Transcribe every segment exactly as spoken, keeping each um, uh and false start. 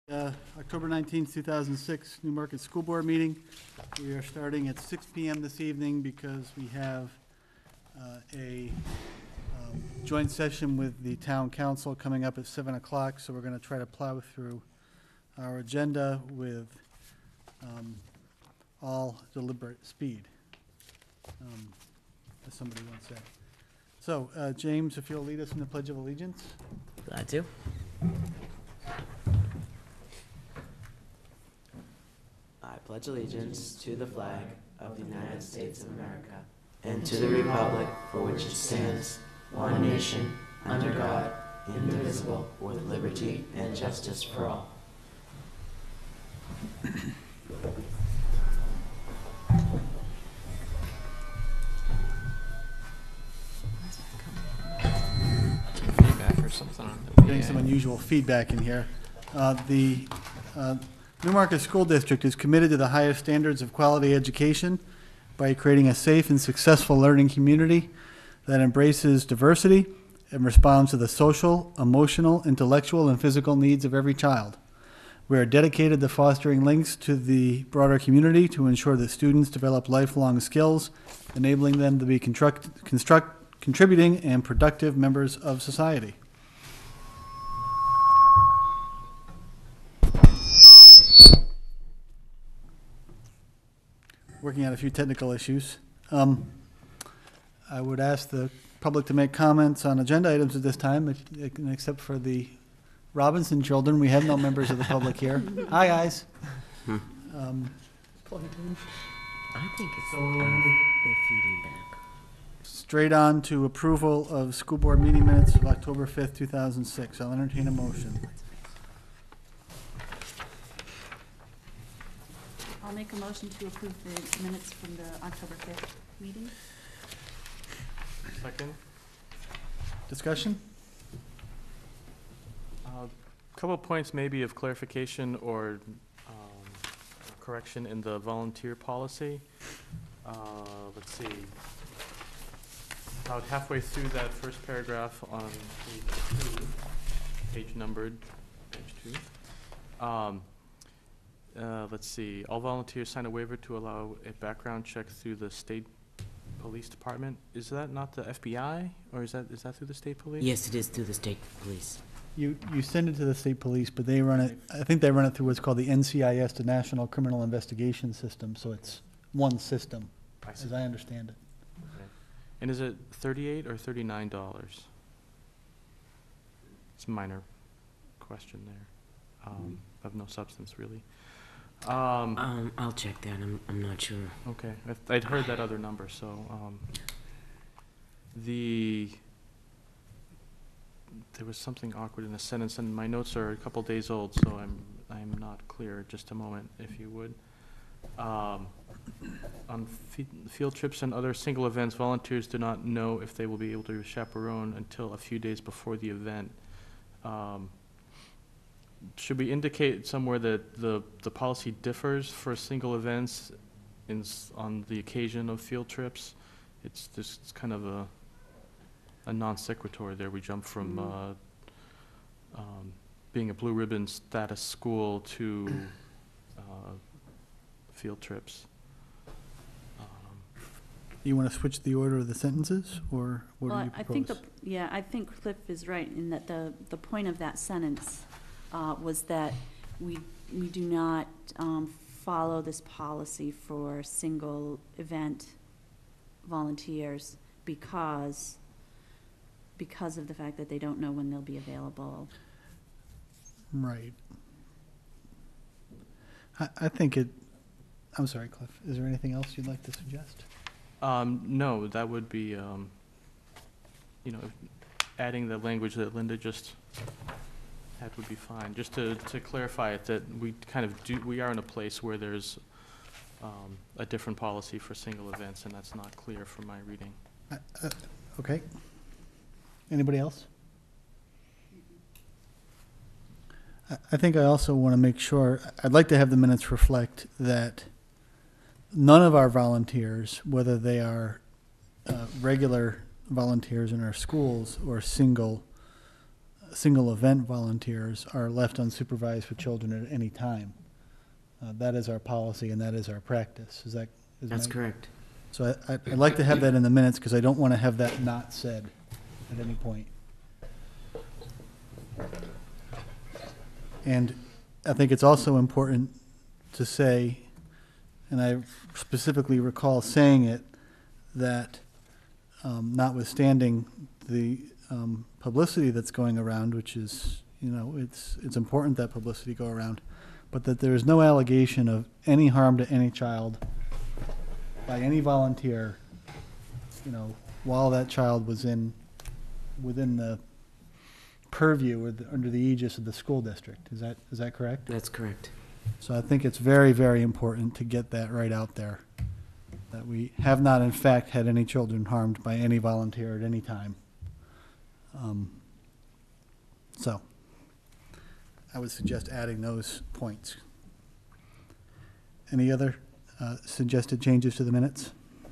Uh, October nineteenth, two thousand six, Newmarket School Board meeting. We are starting at six P M this evening because we have uh, a um, joint session with the town council coming up at seven o'clock, so we're going to try to plow through our agenda with um, all deliberate speed, um, as somebody once said. So, uh, James, if you'll lead us in the Pledge of Allegiance. Glad to. I pledge allegiance to the flag of the United States of America and to the republic for which it stands, one nation, under God, indivisible, with liberty and justice for all. Feedback or something on the Getting some unusual feedback in here. Uh, The uh, Newmarket School District is committed to the highest standards of quality education by creating a safe and successful learning community that embraces diversity and responds to the social, emotional, intellectual, and physical needs of every child. We are dedicated to fostering links to the broader community to ensure that students develop lifelong skills, enabling them to be construct, construct, contributing and productive members of society. Working out a few technical issues. Um, I would ask the public to make comments on agenda items at this time, if- except for the Robinson children. We have no members of the public here. Hi, guys. Um, I think it's uh, we're feeding back. Straight on to approval of school board meeting minutes of October fifth, two thousand six. I'll entertain a motion. I'll make a motion to approve the minutes from the October fifth meeting. second. Discussion? A uh, couple points maybe of clarification or um, correction in the volunteer policy. Uh, let's see. About halfway through that first paragraph on page two, page numbered, page two. Um, Uh, let's see, all volunteers sign a waiver to allow a background check through the state police department. Is that not the F B I, or is that, is that through the state police? Yes, it is through the state police. You, you send it to the state police, but they run it, I think they run it through what's called the N C I S, the National Criminal Investigation System, so it's one system, I see. as I understand it. Okay. And is it thirty-eight or thirty-nine dollars? It's a minor question there, um, of no substance really. Um, Um, I'll check that. I'm, I'm not sure. Okay, I'd- I'd heard that other number, so, um, the, there was something awkward in the sentence, and my notes are a couple days old, so I'm, I'm not clear. Just a moment, if you would. Um, on fe- field trips and other single events, volunteers do not know if they will be able to chaperone until a few days before the event. Um, Should we indicate somewhere that the, the policy differs for single events in, s- on the occasion of field trips? It's just, it's kind of a, a non sequitur there. We jump from, uh, um, being a blue ribbon status school to, uh, field trips. Um, You want to switch the order of the sentences, or what do Well, you I think, the propose? yeah, I think Cliff is right in that the, the point of that sentence uh, was that we, we do not um, follow this policy for single event volunteers because, because of the fact that they don't know when they'll be available. Right. I, I think it, I'm sorry, Cliff, is there anything else you'd like to suggest? Um, no, that would be, um, you know, adding the language that Linda just had would be fine. Just to, to clarify it, that we kind of do, we are in a place where there's, um, a different policy for single events, and that's not clear from my reading. Uh, uh, Okay. Anybody else? I, I think I also want to make sure, I'd like to have the minutes reflect that none of our volunteers, whether they are uh, regular volunteers in our schools or single single event volunteers are left unsupervised with children at any time. Uh, That is our policy and that is our practice. Is that? is That's my- correct. So I- I- I'd like to have that in the minutes because I don't want to have that not said at any point. And I think it's also important to say, and I specifically recall saying it, that um, notwithstanding the um, publicity that's going around, which is, you know, it's, it's important that publicity go around, but that there is no allegation of any harm to any child by any volunteer, you know, while that child was in, within the purview or the, under the aegis of the school district. Is that, is that correct? That's correct. So I think it's very, very important to get that right out there, that we have not in fact had any children harmed by any volunteer at any time. Um, So I would suggest adding those points. Any other uh, suggested changes to the minutes?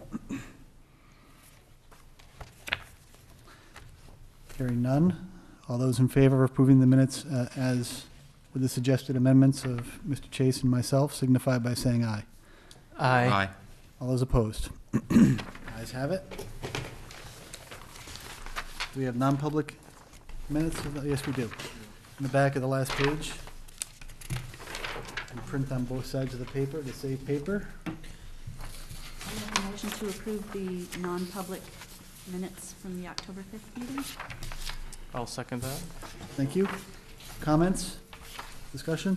Hearing none. All those in favor of approving the minutes uh, as with the suggested amendments of Mister Chase and myself signify by saying aye. Aye. All those opposed? Ayes have it. Do we have non-public minutes? Yes, we do. In the back of the last page. And print on both sides of the paper to save paper. I make a motion to approve the non-public minutes from the October fifth meeting. I'll second that. Thank you. Comments? Discussion?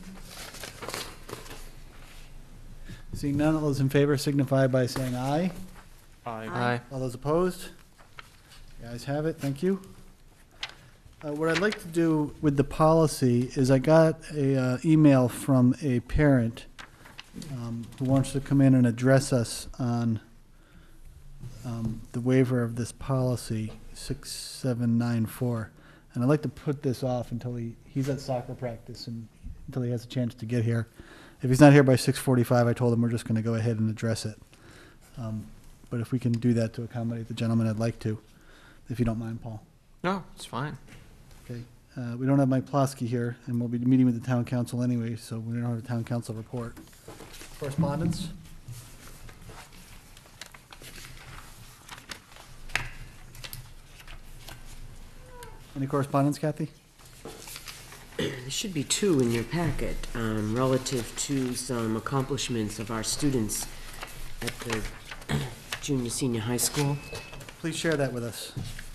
Seeing none, all those in favor signify by saying aye. Aye. Aye. All those opposed? The ayes have it, thank you. Uh, What I'd like to do with the policy is I got a uh, email from a parent um, who wants to come in and address us on um, the waiver of this policy, six seven nine four. And I'd like to put this off until he, he's at soccer practice and until he has a chance to get here. If he's not here by six forty-five, I told him we're just going to go ahead and address it. Um, But if we can do that to accommodate the gentleman, I'd like to, if you don't mind, Paul. No, it's fine. Okay. Uh, We don't have Mike Plosky here, and we'll be meeting with the town council anyway, so we don't have a town council report. Correspondence? Any correspondence, Kathy? There should be two in your packet um, relative to some accomplishments of our students at the junior, senior high school. Please share that with us.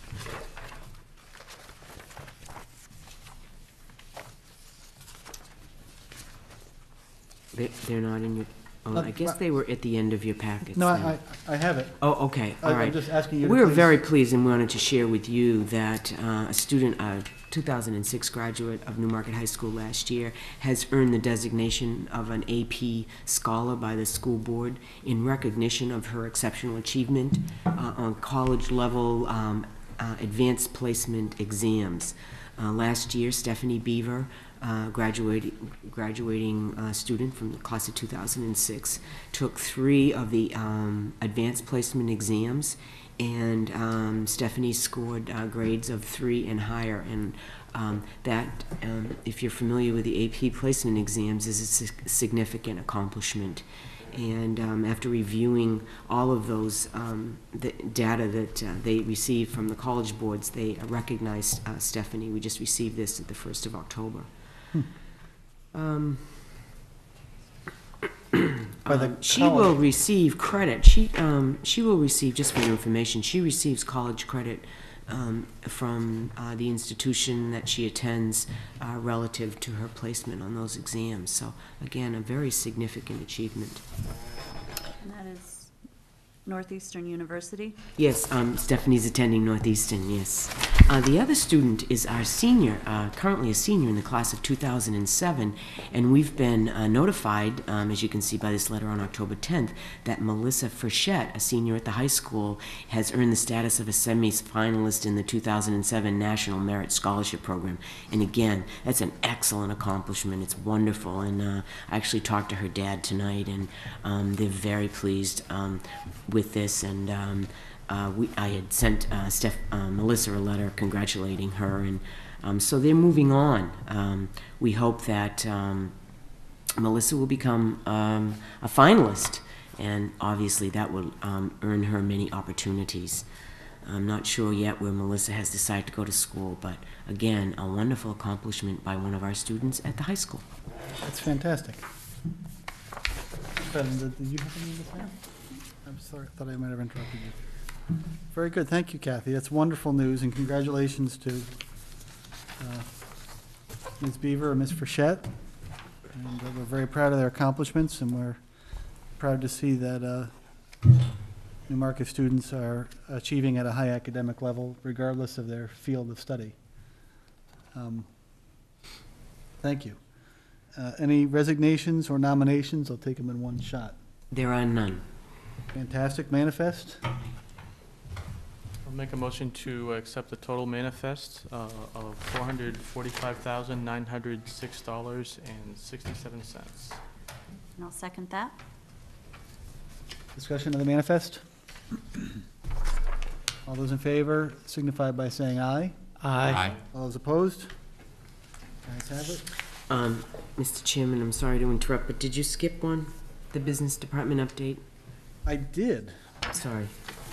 They, they're not in your, oh, Uh, I guess but- they were at the end of your packets. No, then. I, I I have it. Oh, okay, I- all I'm right. just asking you to We were please- very pleased and wanted to share with you that uh, a student, a two thousand six graduate of Newmarket High School last year, has earned the designation of an A P Scholar by the school board in recognition of her exceptional achievement uh, on college-level um, uh, advanced placement exams. Uh, Last year, Stephanie Beaver, uh, graduating, graduating uh, student from the class of two thousand six, took three of the um, advanced placement exams, and um, Stephanie scored uh, grades of three and higher. And um, that, um, if you're familiar with the A P placement exams, is a sig- significant accomplishment. And um, after reviewing all of those um, the data that uh, they received from the college boards, they uh, recognized uh, Stephanie. We just received this at the first of October. Hmm. Um, By the um, she will college- receive credit. She um, she will receive, just for your information, she receives college credit um, from uh, the institution that she attends uh, relative to her placement on those exams. So again, a very significant achievement. And that is Northeastern University. Yes, um, Stephanie's attending Northeastern, yes. Uh, the other student is our senior, uh, currently a senior in the class of two thousand seven, and we've been uh, notified, um, as you can see by this letter on October tenth, that Melissa Frechette, a senior at the high school, has earned the status of a semi-finalist in the two thousand seven National Merit Scholarship Program. And again, that's an excellent accomplishment. It's wonderful, and uh, I actually talked to her dad tonight, and um, they're very pleased um, with this, and um, uh, we, I had sent uh, Steph, uh, Melissa a letter congratulating her, and Um, so they're moving on. Um, we hope that um, Melissa will become um, a finalist, and obviously that will um, earn her many opportunities. I'm not sure yet where Melissa has decided to go to school, but again, a wonderful accomplishment by one of our students at the high school. That's fantastic. President, did you have anything to say? I'm sorry, I thought I might have interrupted you. Very good, thank you, Kathy. That's wonderful news, and congratulations to uh, Miz Beaver and Miz Frechette. And uh, we're very proud of their accomplishments, and we're proud to see that uh, Newmarket students are achieving at a high academic level, regardless of their field of study. Um, Thank you. Uh, Any resignations or nominations? I'll take them in one shot. There are none. Fantastic. Manifest? I'll make a motion to accept the total manifest uh, of four hundred forty-five thousand nine hundred six dollars and sixty-seven cents. And I'll second that. Discussion of the manifest? All those in favor signify by saying aye. Aye. All those opposed? Ayes have it. Um, Mister Chairman, I'm sorry to interrupt, but did you skip one? The business department update? I did. Sorry.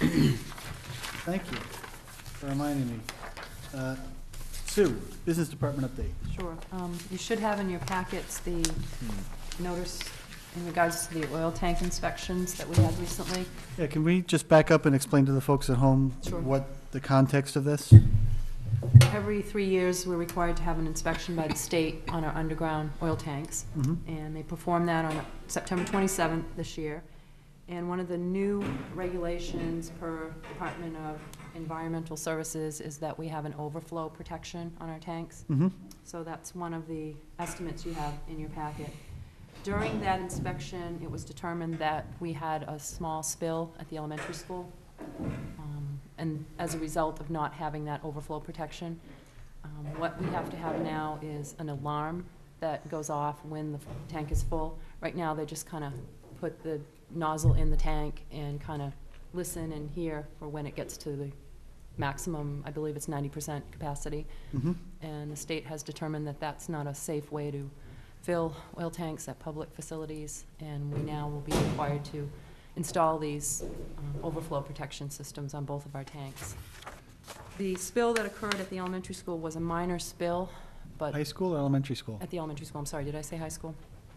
Thank you for reminding me. Uh, Sue, business department update. Sure. Um, You should have in your packets the notice in regards to the oil tank inspections that we had recently. Yeah, can we just back up and explain to the folks at home Sure. what the context of this? Every three years, we're required to have an inspection by the state on our underground oil tanks. Mhm. And they performed that on September twenty-seventh this year. And one of the new regulations per Department of Environmental Services is that we have an overflow protection on our tanks. Mm-hmm. So that's one of the estimates you have in your packet. During that inspection, it was determined that we had a small spill at the elementary school. Um, And as a result of not having that overflow protection, um, what we have to have now is an alarm that goes off when the tank is full. Right now, they just kind of put the nozzle in the tank and kind of listen and hear for when it gets to the maximum, I believe it's ninety percent capacity. Mm-hmm. And the state has determined that that's not a safe way to fill oil tanks at public facilities, and we now will be required to install these um, overflow protection systems on both of our tanks. The spill that occurred at the elementary school was a minor spill, but High school or elementary school? at the elementary school, I'm sorry, did I say high school?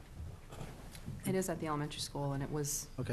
It is at the elementary school, and it was Okay.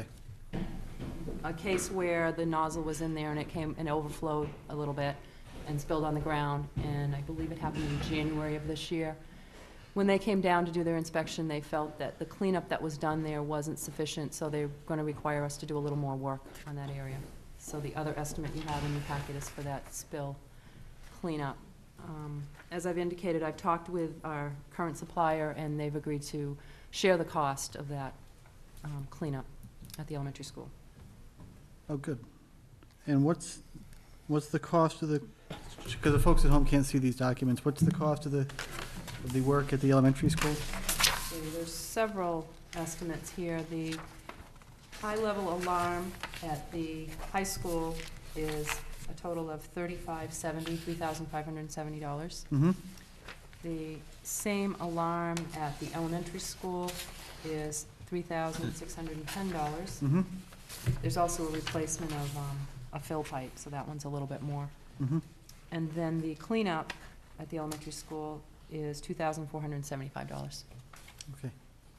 a case where the nozzle was in there and it came and overflowed a little bit and spilled on the ground, and I believe it happened in January of this year. When they came down to do their inspection, they felt that the cleanup that was done there wasn't sufficient, so they're going to require us to do a little more work on that area. So the other estimate you have in your packet is for that spill cleanup. Um, As I've indicated, I've talked with our current supplier, and they've agreed to share the cost of that um, cleanup at the elementary school. Oh, good. And what's, what's the cost of the, because the folks at home can't see these documents, what's the cost of the, of the work at the elementary school? So there's several estimates here. The high-level alarm at the high school is a total of thirty-five seventy, three thousand five hundred and seventy dollars. Mm-hmm. The same alarm at the elementary school is three thousand six hundred and ten dollars. Mm-hmm. There's also a replacement of um, a fill pipe, so that one's a little bit more. Mm-hmm. And then the cleanup at the elementary school is two thousand four hundred and seventy-five dollars. Okay.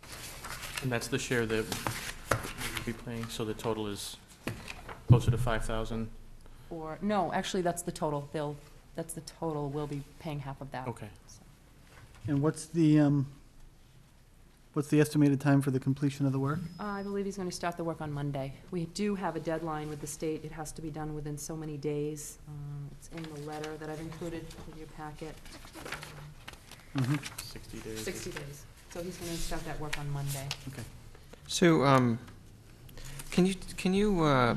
And that's the share that we'll be paying, so the total is closer to five thousand? Or, no, actually, that's the total. They'll, that's the total. We'll be paying half of that. Okay. So, And what's the, um, what's the estimated time for the completion of the work? uh, I believe he's going to start the work on Monday. We do have a deadline with the state. It has to be done within so many days. Um, It's in the letter that I've included with your packet. Mm-hmm. Sixty days. sixty days. So he's going to start that work on Monday. Okay. So, um, can you, can you, uh,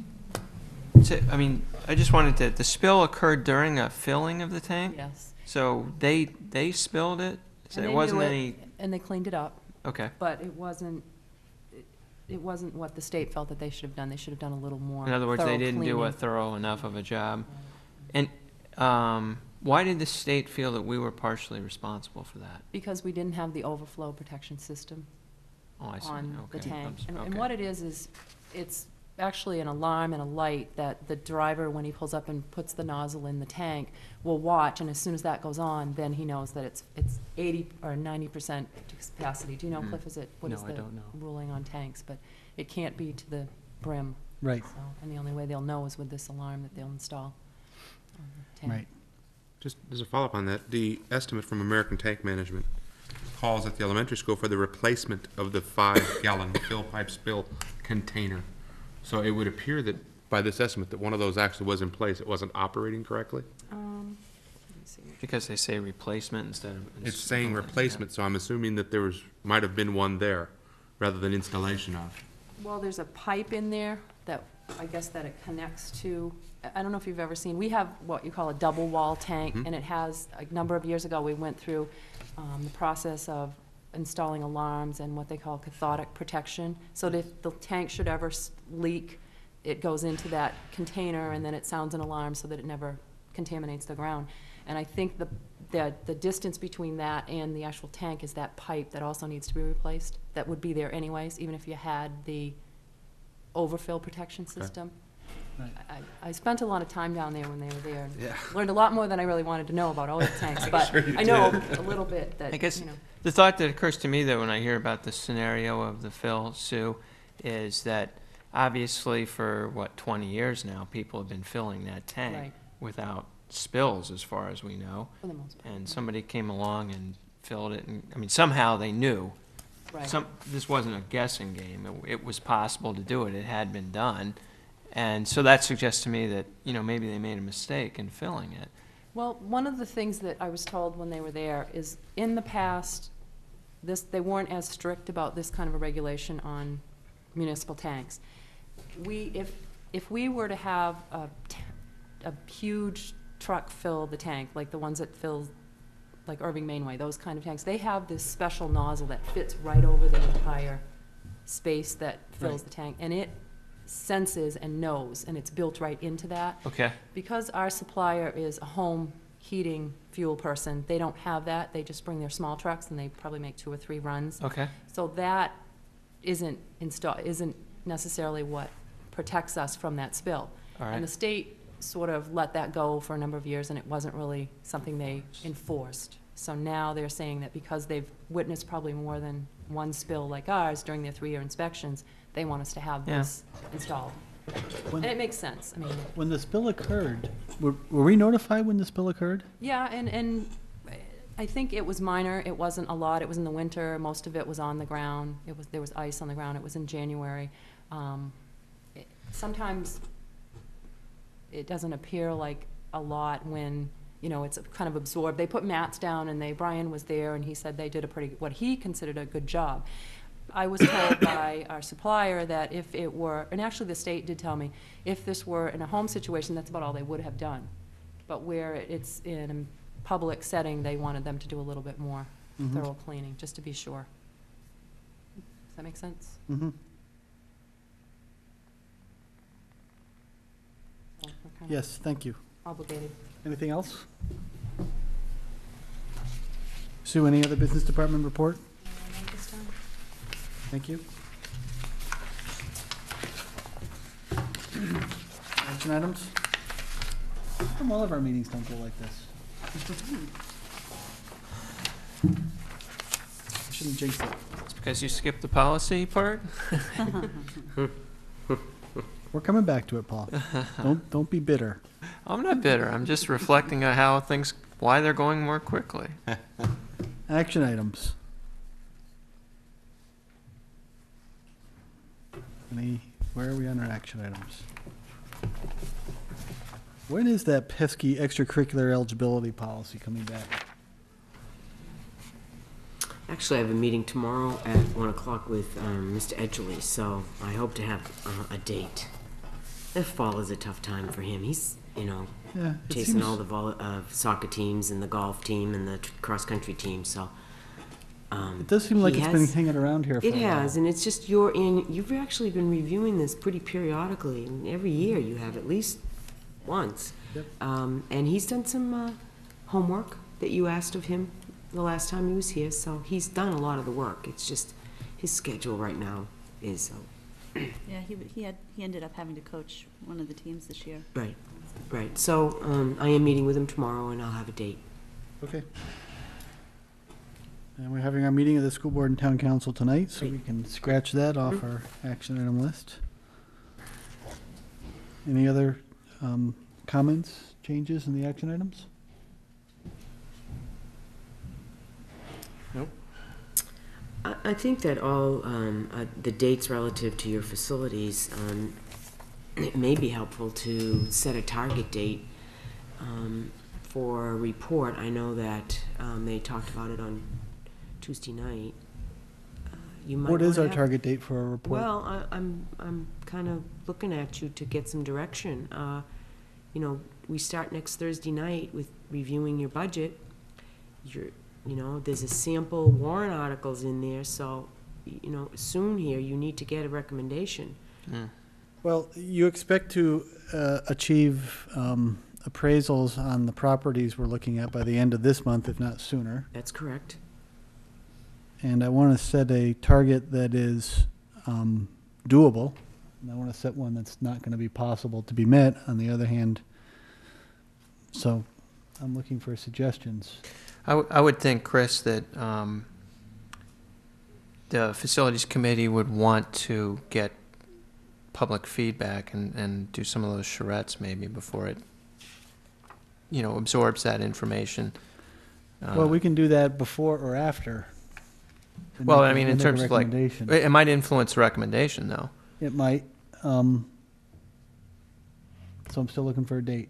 say, I mean, I just wanted to, the spill occurred during a filling of the tank? Yes. So they, they spilled it? So And it they wasn't knew it, any, And they cleaned it up, okay. but it wasn't, it- it wasn't what the state felt that they should have done. They should have done a little more In other words, they thorough didn't do a cleaning. thorough enough of a job. And, um, Why did the state feel that we were partially responsible for that? Because we didn't have the overflow protection system Oh, I see. on the Okay. tank. I'm s- And, and okay. what it is, is it's actually an alarm and a light that the driver, when he pulls up and puts the nozzle in the tank, will watch, and as soon as that goes on, then he knows that it's, it's eighty or ninety percent capacity. Do you know, Mm. Cliff, is it, what No, is I the don't know. ruling on tanks? But it can't be to the brim, Right, so, and the only way they'll know is with this alarm that they'll install on the tank. right. Just as a follow-up on that, the estimate from American Tank Management calls at the elementary school for the replacement of the five-gallon fill pipe spill container. So it would appear that, by this estimate, that one of those actually was in place, it wasn't operating correctly? Um, let me see. Because they say replacement instead of. It's saying replacement, so I'm assuming that there was, might have been one there, rather than installation of. Well, there's a pipe in there that, I guess that it connects to, I- I don't know if you've ever seen, we have what you call a double wall tank, Mhm. and it has, a number of years ago, we went through um, the process of installing alarms and what they call cathodic protection, so that if the tank should ever s- leak, it goes into that container, and then it sounds an alarm so that it never contaminates the ground. And I think the, the, the distance between that and the actual tank is that pipe that also needs to be replaced. That would be there anyways, even if you had the overfill protection system. Right. I, I spent a lot of time down there when they were there, and Yeah. learned a lot more than I really wanted to know about oil tanks, but sure you I know a little bit that, I guess you know. the thought that occurs to me, though, when I hear about the scenario of the fill, Sue, is that obviously for, what, twenty years now, people have been filling that Right. tank without spills, as far as we know. For the most part. And somebody came along and filled it, and, I mean, somehow they knew. Right. Some, this wasn't a guessing game. It, it was possible to do it. It had been done. And so that suggests to me that, you know, maybe they made a mistake in filling it. Well, one of the things that I was told when they were there is, in the past, this, they weren't as strict about this kind of a regulation on municipal tanks. We, if, if we were to have a, t- a huge truck fill the tank, like the ones that fill, like Irving Mainway, those kind of tanks, they have this special nozzle that fits right over the entire space that fills the tank, and it senses and knows, and it's built right into that. Okay. Because our supplier is a home heating fuel person, they don't have that. They just bring their small trucks, and they probably make two or three runs. Okay. So that isn't install, isn't necessarily what protects us from that spill. All And the right. state sort of let that go for a number of years, and it wasn't really something they enforced. So now they're saying that because they've witnessed probably more than one spill like ours during their three-year inspections, they want us to have Yeah. this installed. When- And it makes sense. I mean, When the spill occurred, were, were we notified when the spill occurred? yeah, and, and I think it was minor. It wasn't a lot. It was in the winter. Most of it was on the ground. It was, there was ice on the ground. It was in January. Um, it- Sometimes it doesn't appear like a lot when, you know, it's kind of absorbed. They put mats down, and they, Brian was there, and he said they did a pretty, what he considered a good job. I was told by our supplier that if it were, and actually the state did tell me, if this were in a home situation, that's about all they would have done. But where it's in a public setting, they wanted them to do a little bit more Mhm. thorough cleaning, just to be sure. Does that make sense? Mm-hmm. So we're kind of Yes, thank you. Obligated. Anything else? Sue, any other business department report? Uh, this time? Thank you. Action items? How come all of our meetings don't go like this? I shouldn't jinx it. It's because you skipped the policy part? We're coming back to it, Paul. Don't, don't be bitter. I'm not bitter. I'm just reflecting on how things, why they're going more quickly. Action items. Any, where are we on our action items? When is that pesky extracurricular eligibility policy coming back? Actually, I have a meeting tomorrow at one o'clock with um, Mister Edgley, so I hope to have uh, a date. The fall is a tough time for him. He's, you know, Yeah, it chasing seems- all the vol- uh, soccer teams and the golf team and the tr- cross-country team, so. um, It does seem like he it's been has- hanging around here for a It while. has, and it's just you're in, you've actually been reviewing this pretty periodically, and every year you have at least once. Yep. Um, and he's done some, uh, homework that you asked of him the last time he was here, so he's done a lot of the work. It's just his schedule right now is, uh, Yeah, he, he had, he ended up having to coach one of the teams this year. right, right. So um, I am meeting with him tomorrow, and I'll have a date. Okay. And we're having our meeting of the school board and town council tonight, so we can scratch that off our action item list. Any other um, comments, changes in the action items? Nope. I, I think that all um, uh, the dates relative to your facilities, um, it may be helpful to set a target date um, for a report. I know that um, they talked about it on Tuesday night. Uh, you might What is wanna our have- target date for a report? Well, I, I'm, I'm kind of looking at you to get some direction. Uh, you know, we start next Thursday night with reviewing your budget. You're, you know, there's a sample warrant articles in there, so, you know, soon here, you need to get a recommendation. Mm. Well, you expect to uh, achieve um, appraisals on the properties we're looking at by the end of this month, if not sooner. That's correct. And I want to set a target that is um, doable. And I want to set one that's not going to be possible to be met, on the other hand. So I'm looking for suggestions. I, w- I would think, Chris, that um, the facilities committee would want to get public feedback and, and do some of those charrettes maybe before it, you know, absorbs that information. Uh, Well, we can do that before or after. and Well, make a- I mean, in make a terms of like, recommendation. it it might influence the recommendation, though. It might. um, So I'm still looking for a date.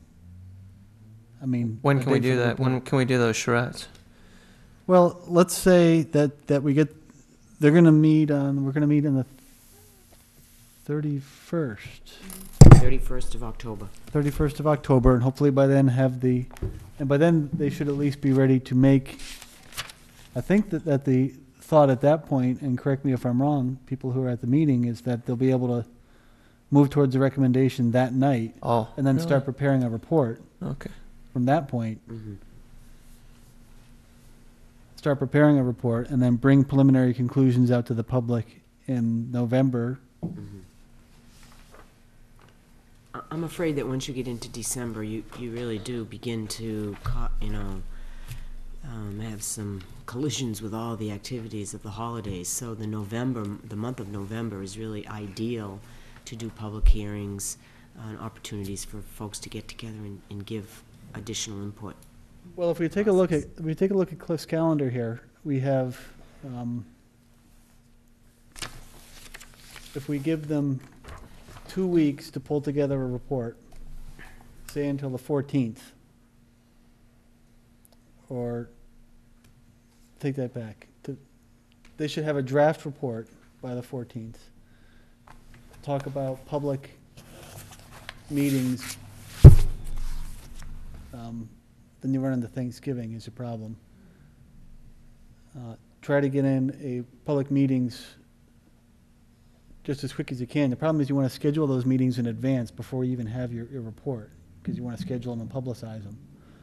I mean. When a can we date for do the that? When report. can we do those charrettes? Well, let's say that, that we get, they're going to meet on, we're going to meet on the thirty-first. Thirty-first of October. thirty-first of October, and hopefully by then have the, and by then they should at least be ready to make, I think that, that the thought at that point, and correct me if I'm wrong, people who are at the meeting, is that they'll be able to move towards a recommendation that night, Oh. and then really? start preparing a report Okay. from that point. Mhm. Start preparing a report, and then bring preliminary conclusions out to the public in November. Mhm. I- I'm afraid that once you get into December, you, you really do begin to, co- you know, um, have some collisions with all the activities of the holidays. So the November, the month of November is really ideal to do public hearings, uh, and opportunities for folks to get together and, and give additional input. Well, if we take a look at, if we take a look at Cliff's calendar here, we have, um, if we give them two weeks to pull together a report, say until the fourteenth, or, take that back, to- they should have a draft report by the fourteenth. Talk about public meetings. Um, Then you run into Thanksgiving is a problem. Uh, Try to get in a public meetings just as quick as you can. The problem is you want to schedule those meetings in advance before you even have your, your report, because you want to schedule them and publicize them.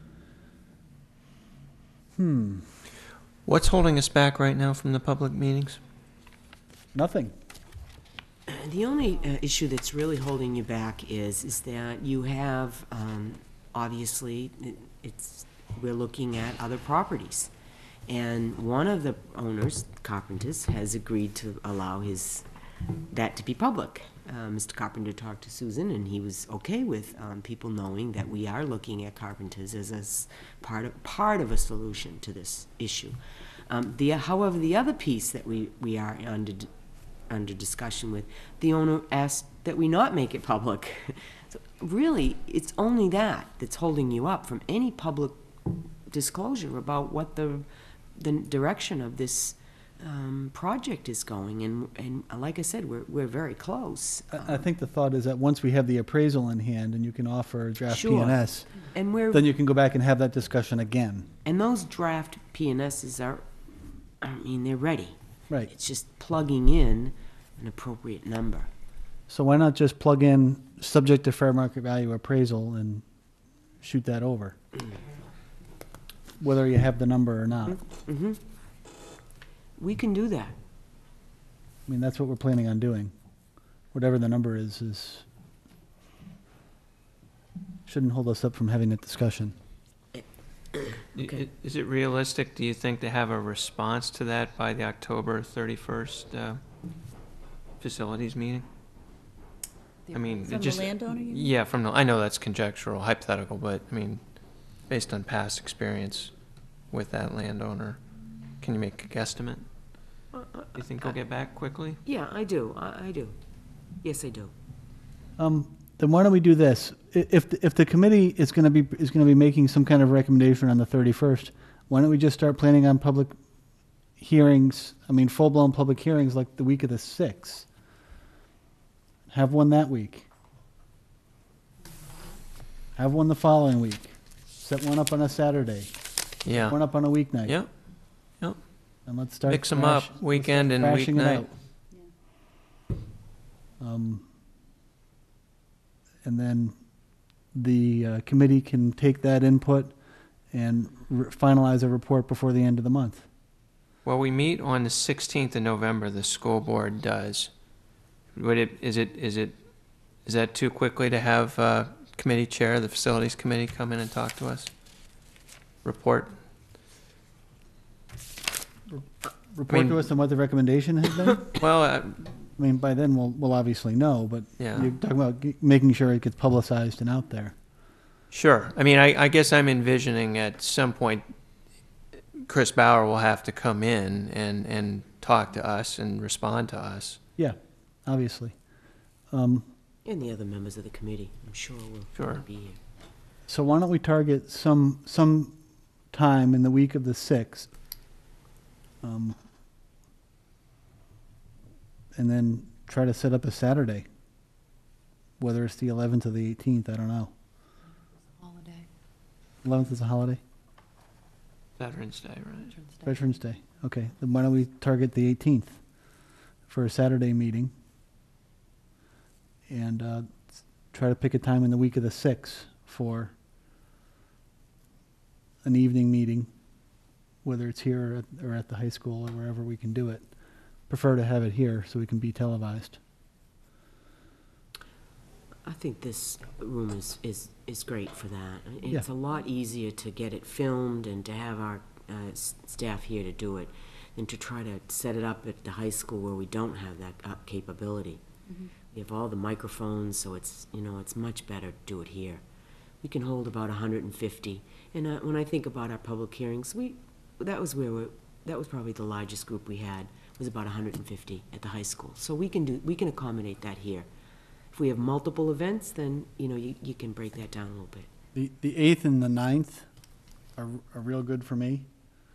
Hmm, What's holding us back right now from the public meetings? nothing. The only uh, issue that's really holding you back is, is that you have, um, obviously, it- it's, we're looking at other properties. And one of the owners, Carpenters, has agreed to allow his, that to be public. Uh, Mister Carpenter talked to Susan, and he was okay with, um, people knowing that we are looking at Carpenters as a s- part of, part of a solution to this issue. Um, the, however, the other piece that we, we are under, d- under discussion with, the owner asked that we not make it public. So really, it's only that that's holding you up from any public disclosure about what the, the direction of this um, project is going. And, and like I said, we're, we're very close. I, I think the thought is that once we have the appraisal in hand and you can offer a draft P Sure. and S, And we're, then you can go back and have that discussion again. and those draft P and S's are, I mean, they're ready. Right. It's just plugging in an appropriate number. So why not just plug in subject to fair market value appraisal and shoot that over? whether you have the number or not. Mm-hmm. We can do that. I mean, that's what we're planning on doing. Whatever the number is, is, shouldn't hold us up from having that discussion. I- Okay. i- Is it realistic, do you think, to have a response to that by the October thirty-first uh, facilities meeting? I mean, From it the just. landowner, you mean? Yeah, from the, I know that's conjectural, hypothetical, but, I mean, based on past experience with that landowner, can you make a guesstimate? Uh, uh, Do you think they'll get back quickly? Yeah, I do, I, I do. Yes, I do. Um, then why don't we do this? I- If, the- if the committee is gonna be, is gonna be making some kind of recommendation on the thirty-first, why don't we just start planning on public hearings, I mean, full-blown public hearings like the week of the sixth? Have one that week. Have one the following week. Set one up on a Saturday, Yeah, one up on a weeknight. Yep, yep. And let's start. Mix 'em crash- up, let's start weekend and crashing it weeknight. out. Um, And then the uh, committee can take that input and r- finalize a report before the end of the month. Well, we meet on the sixteenth of November, the school board does. Would it, is it, is it, is that too quickly to have uh, committee chair, the facilities committee, come in and talk to us? Report? Report mean- to us on what the recommendation has been? Well, uh, I mean, by then, we'll, we'll obviously know, but Yeah. you're talking about g- making sure it gets publicized and out there. sure. I mean, I, I guess I'm envisioning at some point, Chris Bauer will have to come in and, and talk to us and respond to us. Yeah, obviously. Um, And the other members of the committee, I'm sure will Sure. be here. So why don't we target some, some time in the week of the sixth? um, And then try to set up a Saturday. Whether it's the eleventh or the eighteenth, I don't know. Holiday, eleventh is a holiday? Veterans Day, right? Veterans Day. Veterans Day. Okay, then why don't we target the eighteenth for a Saturday meeting? And uh, s- try to pick a time in the week of the sixth for an evening meeting, whether it's here or at, or at the high school or wherever we can do it. Prefer to have it here so we can be televised. I think this room is, is, is great for that. Yeah. It's a lot easier to get it filmed and to have our uh, s- staff here to do it than to try to set it up at the high school where we don't have that uh, capability. Mhm. We have all the microphones, so it's, you know, it's much better to do it here. We can hold about a hundred and fifty. And uh, when I think about our public hearings, we, that was where we, that was probably the largest group we had, was about a hundred and fifty at the high school. So we can do, we can accommodate that here. If we have multiple events, then, you know, you, you can break that down a little bit. The, the eighth and the ninth are, are real good for me.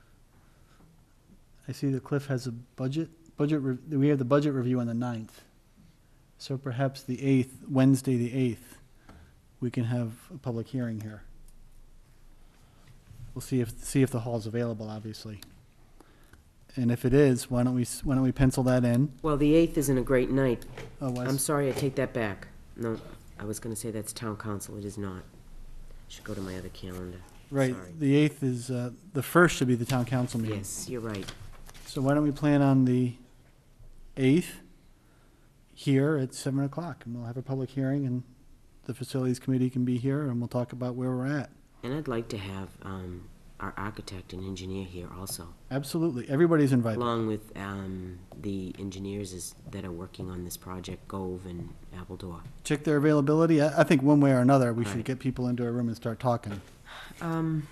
I see that Cliff has a budget, budget, re- we have the budget review on the ninth. So perhaps the eighth, Wednesday the eighth, we can have a public hearing here. We'll see if, see if the hall's available, obviously. And if it is, why don't we, s- why don't we pencil that in? Well, the eighth isn't a great night. Oh, Wes? I'm sorry, I take that back. No, I was gonna say that's town council, it is not. Should go to my other calendar. Right, Sorry. the eighth is, uh, the first should be the town council meeting. Yes, you're right. So why don't we plan on the eighth here at seven o'clock, and we'll have a public hearing, and the facilities committee can be here, and we'll talk about where we're at. And I'd like to have, um, our architect and engineer here also, Absolutely, everybody's invited. along with, um, the engineers is, that are working on this project, Gove and Appledore. Check their availability. I, I think one way or another, we should Right. get people into a room and start talking. Um,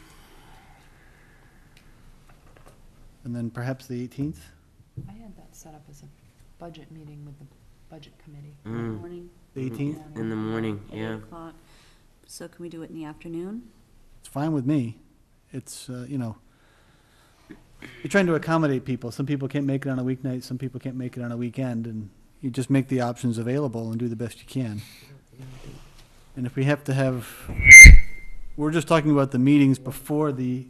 And then perhaps the eighteenth? I had that set up as a budget meeting with the budget committee. mm, Morning. The eighteenth? in the morning, At yeah. eight o'clock. So can we do it in the afternoon? It's fine with me. It's, uh, you know, you're trying to accommodate people. Some people can't make it on a weeknight, some people can't make it on a weekend, and you just make the options available and do the best you can. And if we have to have, we're just talking about the meetings before the,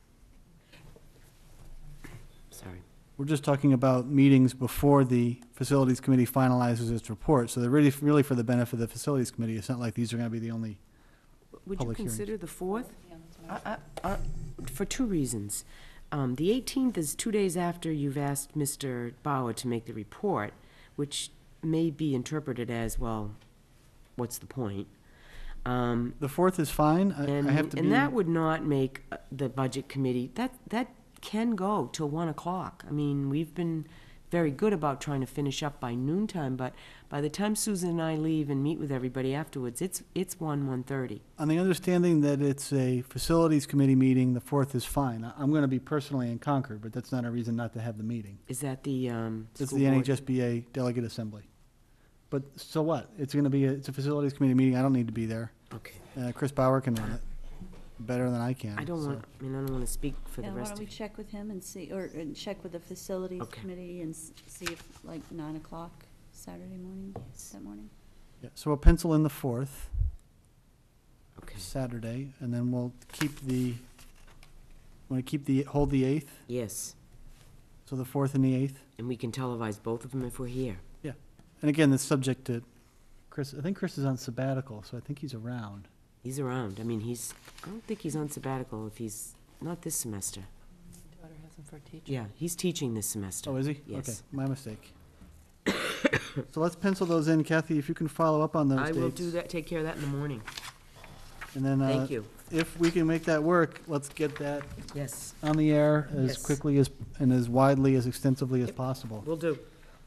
Sorry. we're just talking about meetings before the Facilities Committee finalizes its report. So they're really, really for the benefit of the Facilities Committee. It's not like these are gonna be the only, Would you Public hearings. consider the fourth? Yeah, that's what I- I- I- For two reasons. Um, The eighteenth is two days after you've asked Mister Bauer to make the report, which may be interpreted as, well, what's the point? Um, The fourth is fine. I I And, have to be. and that would not make uh, the budget committee, that, that can go till one o'clock. I mean, we've been very good about trying to finish up by noontime, but by the time Susan and I leave and meet with everybody afterwards, it's, it's one, one-thirty. On the understanding that it's a facilities committee meeting, the fourth is fine. I- I'm going to be personally in Concord, but that's not a reason not to have the meeting. Is that the, um, It's school the board? N H S B A delegate assembly. But so what? It's going to be, a- it's a facilities committee meeting. I don't need to be there. Okay. Uh, Chris Bauer can run it better than I can. I don't so- want, I mean, I don't want to speak for the Yeah, why rest don't of we check with him and see, or, and check with the facilities Okay. committee and s- see if, like, nine o'clock Saturday morning, that morning? Yeah, so we'll pencil in the fourth, Okay. Saturday, and then we'll keep the, want to keep the, hold the eighth? Yes, So the fourth and the eighth? and we can televise both of them if we're here. And again, it's subject to Chris, I think Chris is on sabbatical, so I think he's around. He's around. I mean, he's, I don't think he's on sabbatical if he's, not this semester. My daughter has him for teaching. Yeah, he's teaching this semester. Oh, is he? Yes. Okay, my mistake. So let's pencil those in. Kathy, if you can follow up on those I dates. will do that, take care of that in the morning. And then, uh, Thank you. if we can make that work, let's get that Yes, on the air as Yes. quickly as, and as widely, as extensively as Yep. possible. will do.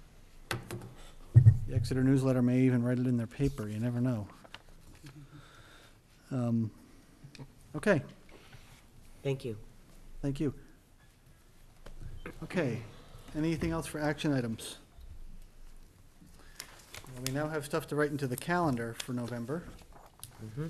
The Exeter newsletter may even write it in their paper, you never know. Um, Okay, Thank you. thank you. Okay, anything else for action items? Well, we now have stuff to write into the calendar for November. Mhm.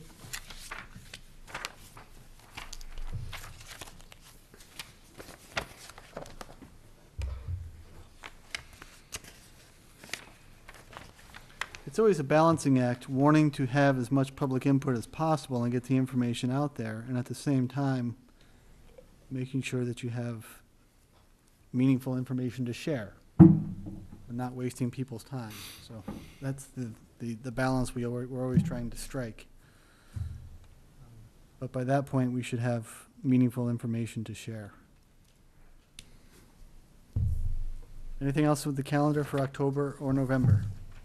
It's always a balancing act, wanting to have as much public input as possible and get the information out there, and at the same time, making sure that you have meaningful information to share, and not wasting people's time. So that's the, the, the balance we, alwa- we're always trying to strike. But by that point, we should have meaningful information to share. Anything else with the calendar for October or November?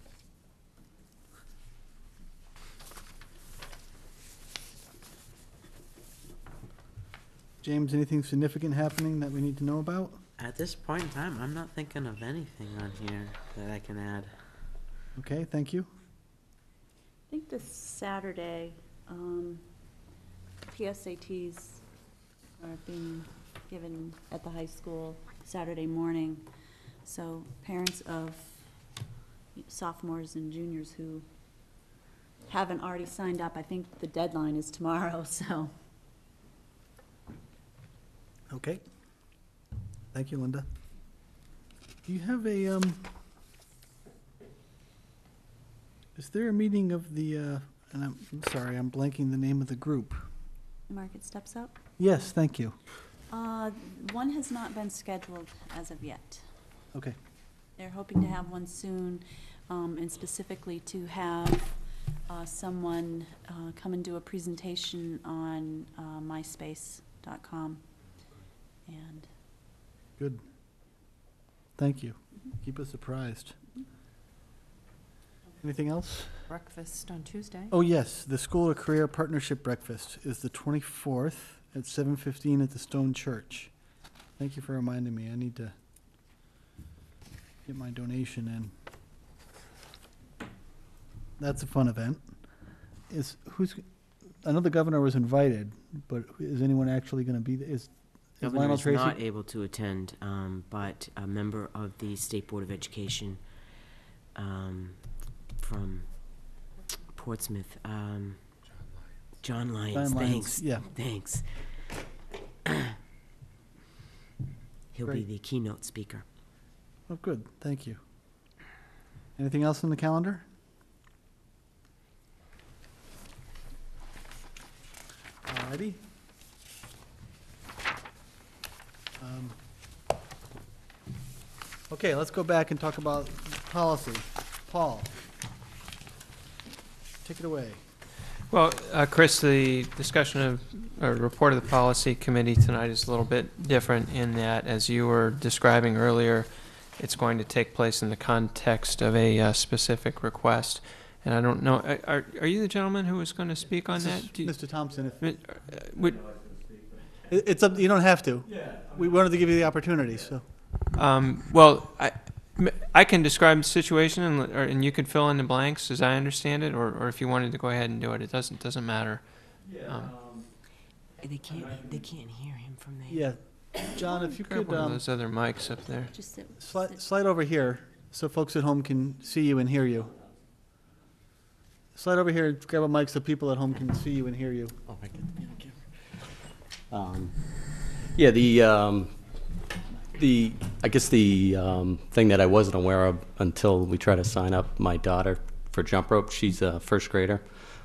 James, anything significant happening that we need to know about? At this point in time, I'm not thinking of anything on here that I can add. Okay, thank you. I think this Saturday, um, P S A Ts are being given at the high school Saturday morning. So parents of sophomores and juniors who haven't already signed up, I think the deadline is tomorrow, so. Okay. Thank you, Linda. Do you have a, um, is there a meeting of the, uh, and I'm, I'm sorry, I'm blanking the name of the group. Newmarket Steps Up? Yes, thank you. Uh, one has not been scheduled as of yet. Okay, They're hoping to have one soon, um, and specifically to have, uh, someone, uh, come and do a presentation on, uh, myspace dot com. And, good. Thank you. Keep us apprised. Anything else? Breakfast on Tuesday. Oh, yes, the School of Career Partnership Breakfast is the twenty-fourth at seven fifteen at the Stone Church. Thank you for reminding me. I need to get my donation in. That's a fun event. Is, who's, I know the governor was invited, but is anyone actually going to be, there? Is is Governor Lionel is Tracy? not able to attend, um, but a member of the State Board of Education, um, from Portsmouth, um, John Lyons, John Lyons, thanks, yeah. thanks. He'll be Great. the keynote speaker. Oh, good, thank you. Anything else on the calendar? Alrighty. Um, Okay, let's go back and talk about policy. Paul, take it away. Well, uh, Chris, the discussion of, or report of the policy committee tonight is a little bit different in that, as you were describing earlier, it's going to take place in the context of a uh, specific request. And I don't know, are, are you the gentleman who was going to speak on This is that? Do you- Mister Thompson, if, uh, would, it- it's up, you don't have to. We wanted to give you the opportunity, so. Um, well, I, I can describe the situation and, or, and you can fill in the blanks as I understand it, or, or if you wanted to go ahead and do it, it doesn't, doesn't matter. Um, They can't, they can't hear him from there. Yeah, John, if you grab could, one of um, those other mics up there. Just sit. slide, sit. slide over here, so folks at home can see you and hear you. Slide over here and grab a mic so people at home can see you and hear you. Oh, I get to be on camera. Um, Yeah, the, um, the, I guess the um, thing that I wasn't aware of until we tried to sign up my daughter for jump rope, she's a first grader,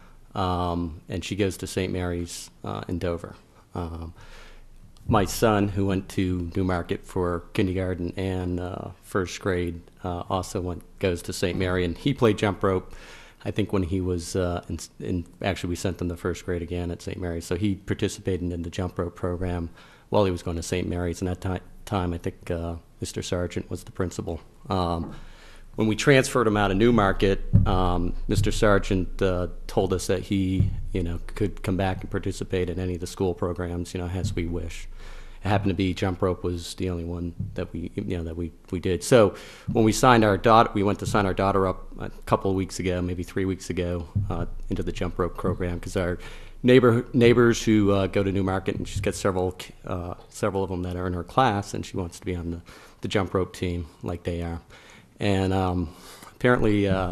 um, and she goes to Saint Mary's uh, in Dover. Um, my son, who went to Newmarket for kindergarten and uh, first grade, uh, also went goes to Saint Mary, and he played jump rope. I think when he was uh, in, in, actually we sent him to first grade again at Saint Mary's, so he participated in the jump rope program while he was going to Saint Mary's. And at that time, I think uh, Mister Sargent was the principal. Um, when we transferred him out of Newmarket, um, Mister Sargent uh, told us that he, you know, could come back and participate in any of the school programs, you know, as we wish. It happened to be jump rope was the only one that we, you know, that we, we did. So when we signed our daughter, we went to sign our daughter up a couple of weeks ago, maybe three weeks ago, uh, into the jump rope program, because our neighbor neighbors who uh, go to Newmarket, and she's got several uh, several of them that are in her class, and she wants to be on the, the jump rope team like they are. And um, apparently, uh,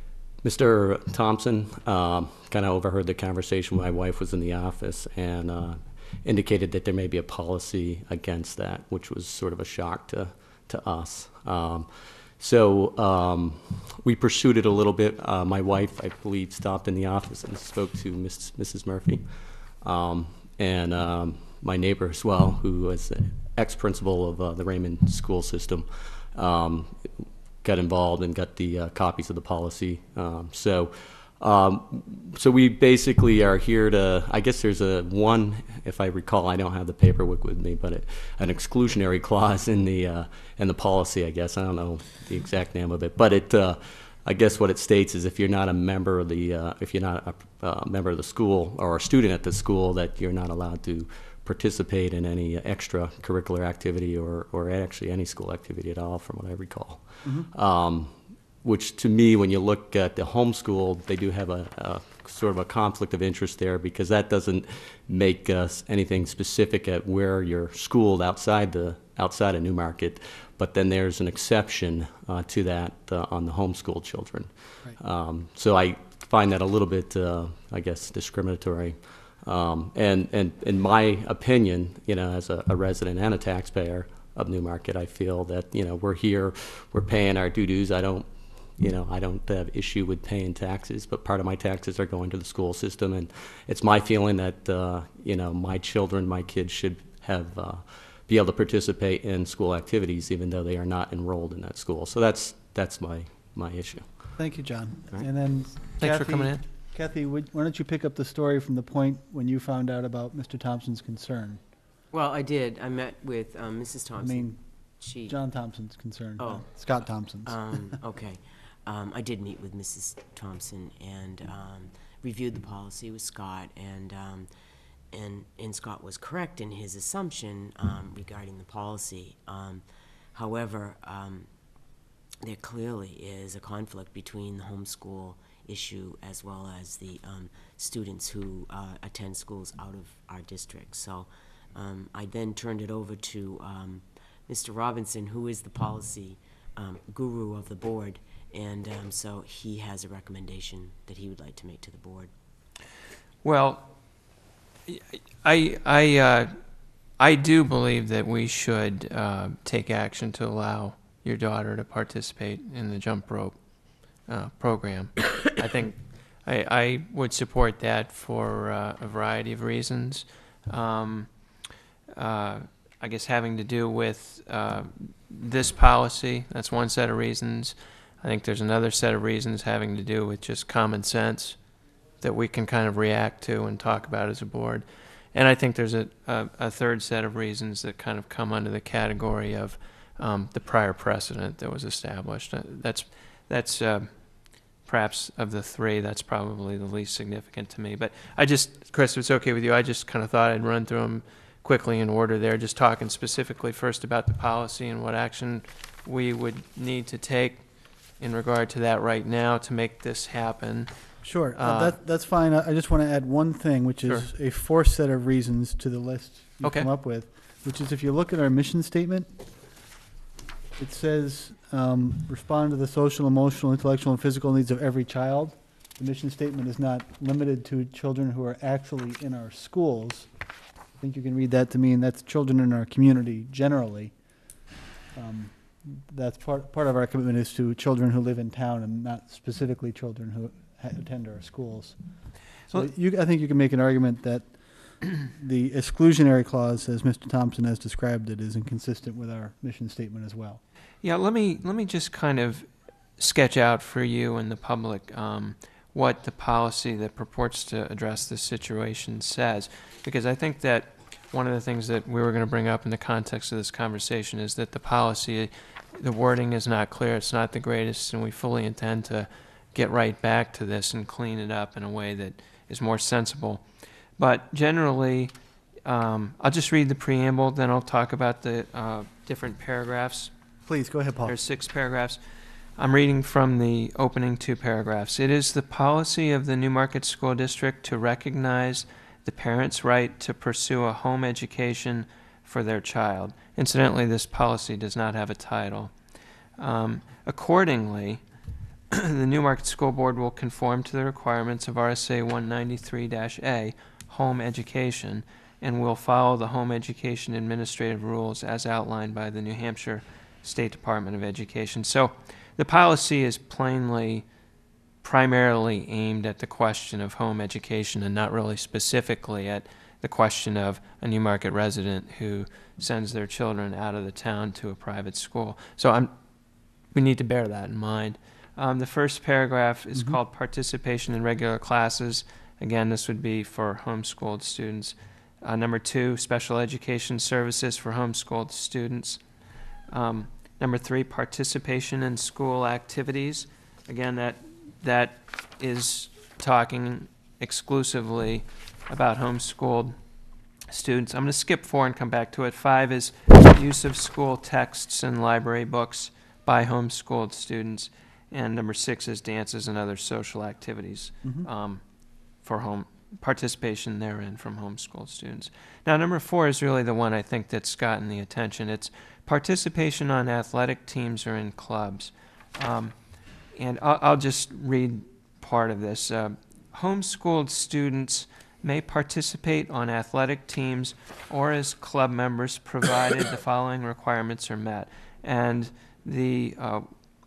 Mister Thompson um, kind of overheard the conversation. My wife was in the office and uh, indicated that there may be a policy against that, which was sort of a shock to to us. Um, So um, we pursued it a little bit. Uh, my wife, I believe, stopped in the office and spoke to Miss, Missus Murphy, um, and um, my neighbor as well, who was an ex-principal of uh, the Raymond school system, um, got involved and got the uh, copies of the policy. Um, so, um, so we basically are here to. I guess there's a one, if I recall, I don't have the paperwork with me, but it, an exclusionary clause in the uh, in the policy. I guess I don't know the exact name of it, but it. Uh, I guess what it states is if you're not a member of the, uh, if you're not a uh, member of the school or a student at the school, that you're not allowed to participate in any extracurricular activity or, or actually any school activity at all, from what I recall. Mm-hmm. um, which to me, when you look at the homeschool, they do have a, a sort of a conflict of interest there, because that doesn't make us anything specific at where you're schooled outside the outside of Newmarket, but then there's an exception uh, to that uh, on the homeschool children. Right. Um, so I find that a little bit, uh, I guess, discriminatory. Um, and, and in my opinion, you know, as a, a resident and a taxpayer of Newmarket, I feel that, you know, we're here, we're paying our due-dues. I don't, you know, I don't have issue with paying taxes, but part of my taxes are going to the school system, and it's my feeling that, uh, you know, my children, my kids should have, uh, be able to participate in school activities, even though they are not enrolled in that school. So that's, that's my, my issue. Thank you, John. All right. And then Thanks for Kathy- coming in. Kathy, would- why don't you pick up the story from the point when you found out about Mister Thompson's concern? Well, I did. I met with um, Missus I Thompson. mean, She, John Thompson's concern. Oh. not Scott Thompson's. um, okay. Um, I did meet with Missus Thompson and um, reviewed the policy with Scott, and um, and and Scott was correct in his assumption um, regarding the policy. Um, however, um, there clearly is a conflict between the homeschool issue as well as the um, students who uh, attend schools out of our district. So um, I then turned it over to um, Mister Robinson, who is the policy um, guru of the board, and um, so he has a recommendation that he would like to make to the board. Well, I, I, uh, I do believe that we should uh, take action to allow your daughter to participate in the jump rope uh, program. I think I, I would support that for uh, a variety of reasons. Um, uh, I guess having to do with uh, this policy, that's one set of reasons. I think there's another set of reasons having to do with just common sense. that we can kind of react to and talk about as a board. And I think there's a, a, a third set of reasons that kind of come under the category of um, the prior precedent that was established. Uh, that's that's uh, perhaps of the three, that's probably the least significant to me. But I just, Chris, if it's okay with you, I just kind of thought I'd run through them quickly in order there, just talking specifically first about the policy and what action we would need to take in regard to that right now to make this happen. Sure, uh, Uh, that, that's fine. I I just want to add one thing, which is a fourth set of reasons to the list you Okay. come up with, which is if you look at our mission statement, it says, um, respond to the social, emotional, intellectual, and physical needs of every child. The mission statement is not limited to children who are actually in our schools. I think you can read that to mean that's children in our community generally. Um, That's part, part of our commitment is to children who live in town and not specifically children who ha- attend our schools. So Well- you, I think you can make an argument that the exclusionary clause, as Mister Thompson has described it, is inconsistent with our mission statement as well. Yeah, let me let me just kind of sketch out for you and the public um, what the policy that purports to address this situation says, because I think that one of the things that we were going to bring up in the context of this conversation is that the policy, the wording is not clear, it's not the greatest, and we fully intend to get right back to this and clean it up in a way that is more sensible. But generally, um, I'll just read the preamble, then I'll talk about the uh, different paragraphs. Please, go ahead, Paul. There's six paragraphs. I'm reading from the opening two paragraphs. It is the policy of the Newmarket School District to recognize the parent's right to pursue a home education for their child. Incidentally, this policy does not have a title. Um, accordingly, the Newmarket School Board will conform to the requirements of R S A one ninety-three A, home education, and will follow the home education administrative rules as outlined by the New Hampshire State Department of Education. So the policy is plainly primarily aimed at the question of home education and not really specifically at the question of a Newmarket resident who sends their children out of the town to a private school. So I'm, we need to bear that in mind. Um, the first paragraph is Mhm. called participation in regular classes. Again, this would be for homeschooled students. Uh, number two, special education services for homeschooled students. Um, number three, participation in school activities. Again, that that is talking exclusively about homeschooled students. I'm going to skip four and come back to it. Five is use of school texts and library books by homeschooled students. And number six is dances and other social activities Mhm. um, for home participation therein from homeschooled students. Now, number four is really the one I think that's gotten the attention. It's participation on athletic teams or in clubs. Um, and I'll, I'll just read part of this. Uh, homeschooled students may participate on athletic teams or as club members provided the following requirements are met. And the uh,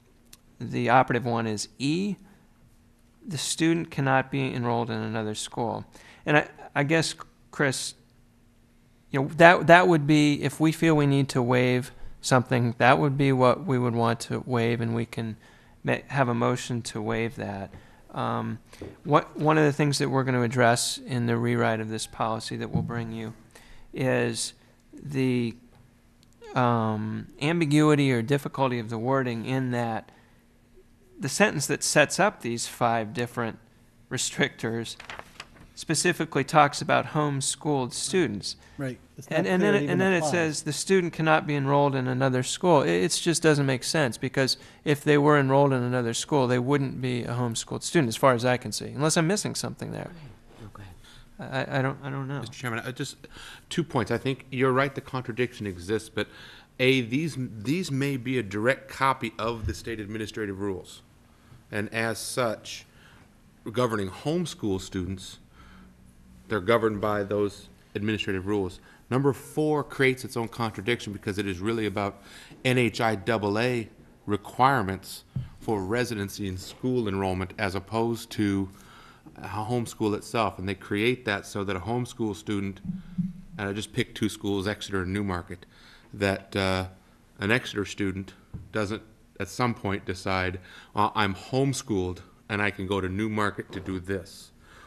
the operative one is E, the student cannot be enrolled in another school. And I, I guess, Chris, you know, that that would be, if we feel we need to waive something, that would be what we would want to waive, and we can ma- have a motion to waive that. Um, what one of the things that we're going to address in the rewrite of this policy that we'll bring you is the um, ambiguity or difficulty of the wording in that the sentence that sets up these five different restrictors specifically talks about homeschooled students. Right. It's not And, and clear then, it it, even and then it applies. says the student cannot be enrolled in another school. It it's just doesn't make sense, because if they were enrolled in another school, they wouldn't be a homeschooled student, as far as I can see, unless I'm missing something there. Okay. I, I don't, I don't know. Mister Chairman, I just, two points. I think you're right, the contradiction exists, but A, these, these may be a direct copy of the state administrative rules. And as such, governing homeschool students, they're governed by those administrative rules. Number four creates its own contradiction because it is really about N H I double A requirements for residency and school enrollment as opposed to a homeschool itself. And they create that so that a homeschool student, and I just picked two schools, Exeter and Newmarket, that uh, an Exeter student doesn't at some point decide, uh, I'm homeschooled and I can go to Newmarket to do this.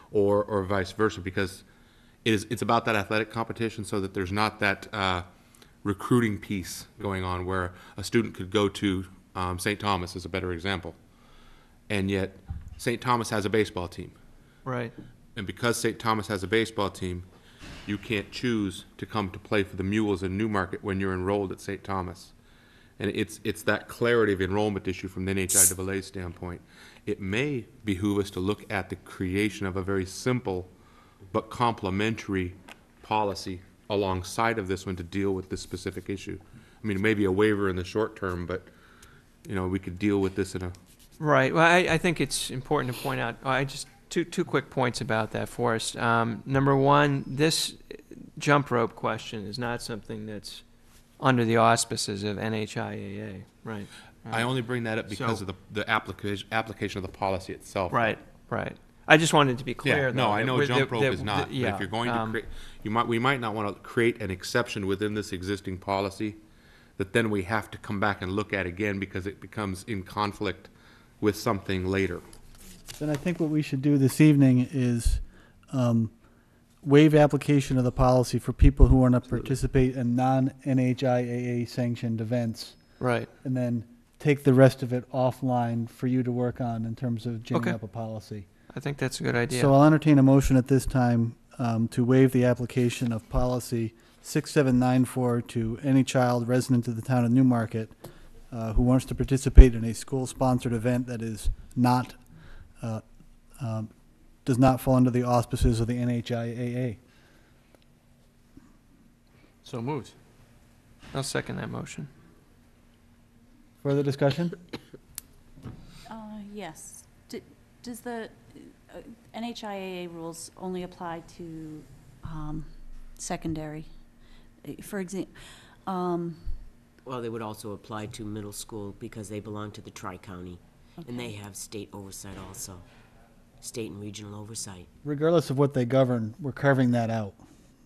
or, or vice versa, because it is, it's about that athletic competition so that there's not that uh, recruiting piece going on where a student could go to um, Saint Thomas is a better example. And yet Saint Thomas has a baseball team. Right. And because Saint Thomas has a baseball team, you can't choose to come to play for the Mules in Newmarket when you're enrolled at Saint Thomas. And it's, it's that clarity of enrollment issue from the N H I A A standpoint. It may behoove us to look at the creation of a very simple but complementary policy alongside of this one to deal with this specific issue. I mean, it may be a waiver in the short term, but, you know, we could deal with this in a... Right. Well, I, I think it's important to point out, I just, two, two quick points about that for us. Um, number one, this jump rope question is not something that's under the auspices of N H I A A, right? I only bring that up because So- of the, the application, application of the policy itself. Right, right. I just wanted to be clear, Yeah, though. no, I that know with- jump that- rope that- is not, that- but yeah, if you're going to um, create, you might, we might not want to create an exception within this existing policy that then we have to come back and look at again because it becomes in conflict with something later. Then I think what we should do this evening is um, waive application of the policy for people who want to participate in non-N H I A A sanctioned events, Right. and then take the rest of it offline for you to work on in terms of ginning Okay. up a policy. I think that's a good idea. So I'll entertain a motion at this time um, to waive the application of policy six seven nine four to any child resident of the town of Newmarket uh, who wants to participate in a school-sponsored event that is not, uh, um, does not fall under the auspices of the N H I A A. So moved. I'll second that motion. Further discussion? Uh, yes. D- Does the uh, N H I A A rules only apply to um, secondary? Uh, For example, um, Well, they would also apply to middle school because they belong to the tri-county, and they Okay. have state oversight also, state and regional oversight. Regardless of what they govern, we're carving that out.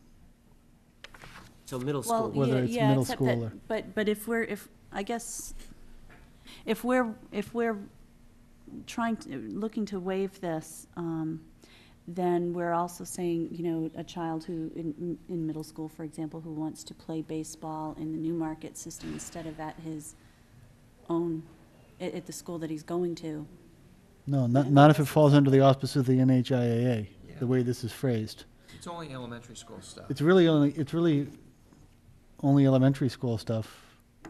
So middle well, school, Whether yeah, it's yeah, middle except school that- or- But, but if we're, if, I guess, if we're, if we're trying to, looking to waive this, um, then we're also saying, you know, a child who, in, in middle school, for example, who wants to play baseball in the Newmarket system instead of at his own, at, at the school that he's going to. No, not, not if it falls under the auspices of the N H I A A, the way this is phrased. It's only elementary school stuff. It's really only, it's really only elementary school stuff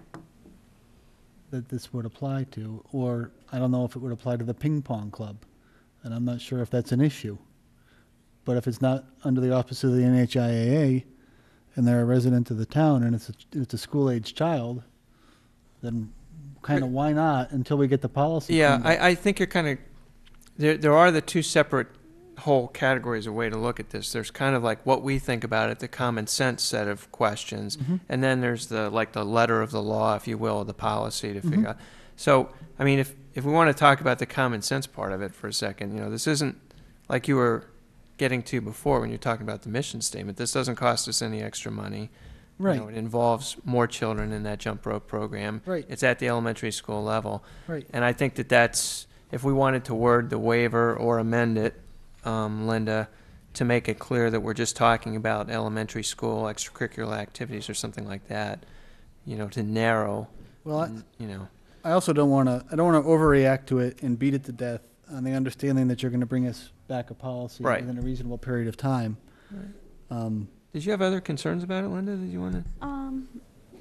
that this would apply to, or I don't know if it would apply to the ping pong club, and I'm not sure if that's an issue. But if it's not under the auspices of the N H I A A, and they're a resident of the town, and it's a, it's a school-age child, then kind of why not until we get the policy? Yeah, cleaned up? I, I think you're kind of, there, there are the two separate whole categories of way to look at this. There's kind of like what we think about it, the common sense set of questions, Mhm. and then there's the, like the letter of the law, if you will, the policy to Mhm. figure out. So, I mean, if, if we want to talk about the common sense part of it for a second, you know, this isn't like you were getting to before when you're talking about the mission statement. This doesn't cost us any extra money. You Right, know, it involves more children in that jump rope program. Right. It's at the elementary school level. right. And I think that that's, if we wanted to word the waiver or amend it, um, Linda, to make it clear that we're just talking about elementary school extracurricular activities or something like that, you know, to narrow, Well, I, n- you know. I also don't want to, I don't want to overreact to it and beat it to death on the understanding that you're going to bring us back a policy Right. within a reasonable period of time. Um, Did you have other concerns about it, Linda? Did you want to? Um,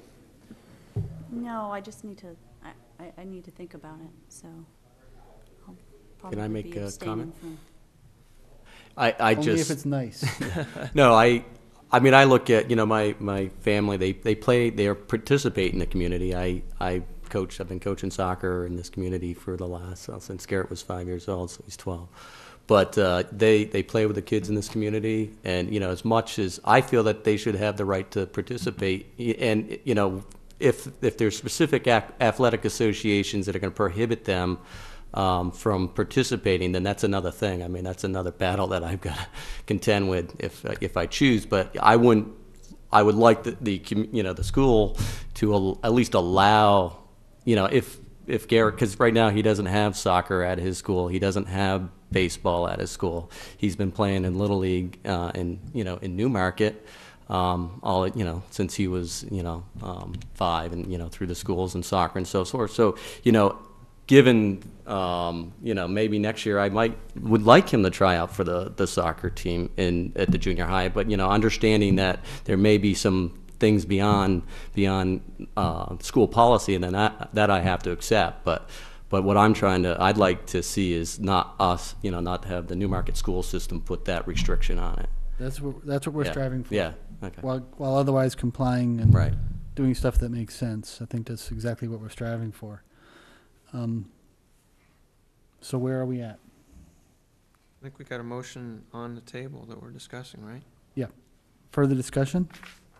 no, I just need to, I, I, I need to think about it, so I'll Can I probably make be a abstaining comment? from. I, I Only if just, it's nice. no, I, I mean, I look at, you know, my, my family, they, they play, they participate in the community. I, I coach, I've been coaching soccer in this community for the last, well, since Garrett was five years old, so he's twelve. But uh, they, they play with the kids in this community, and, you know, as much as I feel that they should have the right to participate, y- and, you know, if, if there's specific ac- athletic associations that are going to prohibit them um, from participating, then that's another thing. I mean, that's another battle that I've got to contend with if, if I choose. But I wouldn't, I would like the, the commu- you know, the school to al- at least allow, you know, if, if Garrett, because right now he doesn't have soccer at his school, he doesn't have baseball at his school. He's been playing in Little League uh, in, you know, in Newmarket, um, all, you know, since he was, you know, um, five, and, you know, through the schools and soccer and so forth. So, you know, given, um, you know, maybe next year I might, would like him to try out for the, the soccer team in, at the junior high, but, you know, understanding that there may be some things beyond, beyond, uh, school policy, and then that, that I have to accept, but, but what I'm trying to, I'd like to see is not us, you know, not to have the Newmarket school system put that restriction on it. That's what, that's what we're Yeah. striving for. Yeah, okay, While, while otherwise complying and right. doing stuff that makes sense. I think that's exactly what we're striving for. Um, so where are we at? I think we got a motion on the table that we're discussing, right? Further discussion?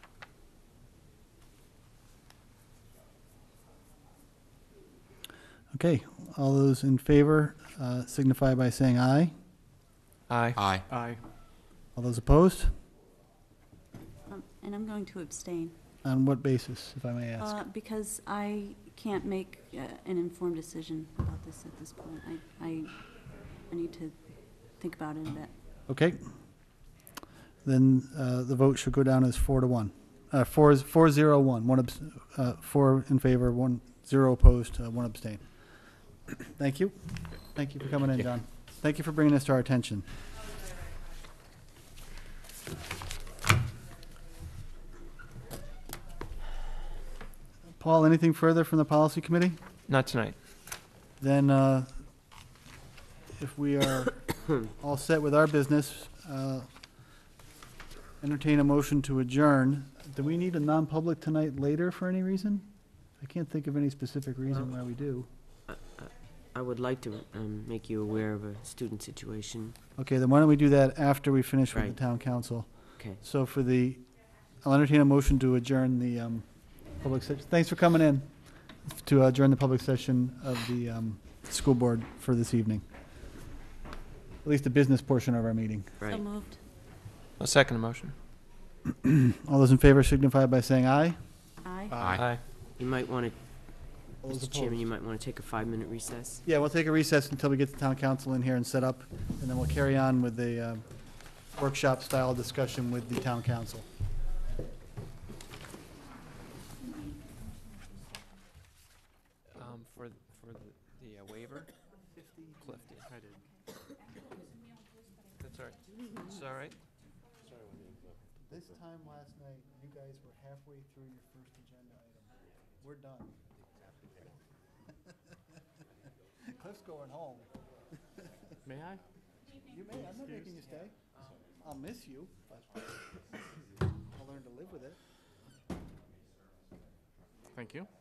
Okay, all those in favor uh, signify by saying aye. Aye. Aye. Aye. All those opposed? Um, And I'm going to abstain, On what basis, if I may ask? uh, because I can't make uh, an informed decision about this at this point. I, I, I need to think about it a bit. Okay. Then uh, the vote should go down as four to one. Uh, Four, four zero one, one, abs- uh, four in favor, one, zero opposed, uh, one abstain. Thank you. Thank you for coming in, John. Thank you for bringing this to our attention. Paul, anything further from the policy committee? Not tonight. Then, uh, if we are all set with our business, uh, entertain a motion to adjourn. Do we need a non-public tonight later for any reason? I can't think of any specific reason why we do. I would like to um, make you aware of a student situation. Okay, then why don't we do that after we finish with Right. the town council? Okay. So for the, I'll entertain a motion to adjourn the um, public session. Thanks for coming in, to adjourn the public session of the um, school board for this evening. At least the business portion of our meeting. So Right. moved. A second motion. All those in favor signify by saying aye. Aye. Aye. You might want to, All those Mister Chairman, opposed? you might want to take a five-minute recess. Yeah, we'll take a recess until we get the town council in here and set up, and then we'll carry on with the uh, workshop-style discussion with the town council. Um, for, for the, the uh, waiver? Clifty. I did. That's all right. It's all right. This time last night, you guys were halfway through your first agenda item. We're done. Cliff's going home. May I? You may, I'm not making you stay. I'll miss you, but I'll learn to live with it. Thank you.